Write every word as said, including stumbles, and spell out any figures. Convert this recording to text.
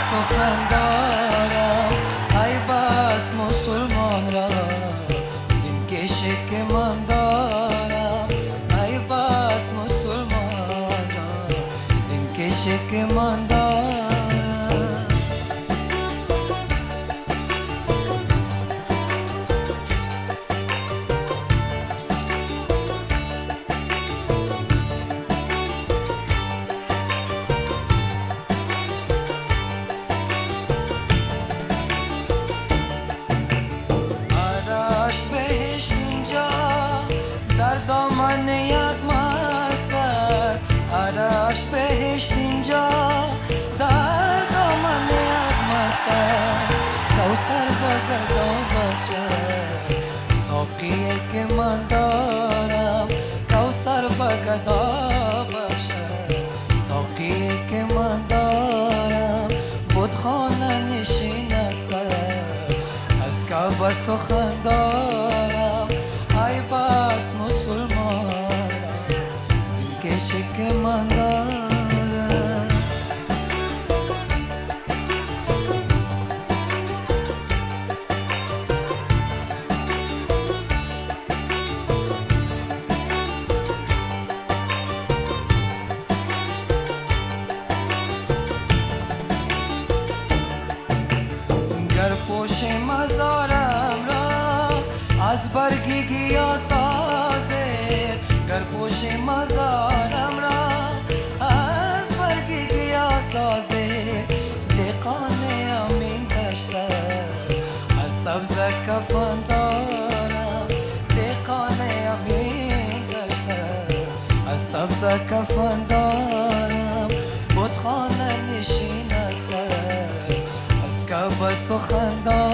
سخن دارم، ای بس مسلمان را زین کشه که من دارم، ای بس مسلمان را زین کشه که من دارم. در دامن یک مست است، عرش بهشت اینجا در دامن یک مست است. کوثر بگدا بخشد ساقیه که من دارم، کوثر بگدا بخشد ساقیه که من دارم. بتخانه نشین است از کعبه سخن دارم، ای بس مسلمان زین کشه که من دارم. گر پوش مزارم را از برگی گیا سازه، گر پوش مزارم را از برگی گیا سازه. دقان امین دشته از سبز کفن دارم، دقان امین دشته از سبز کفن دارم. بتخانه نشین است از کعبه سخن دارم.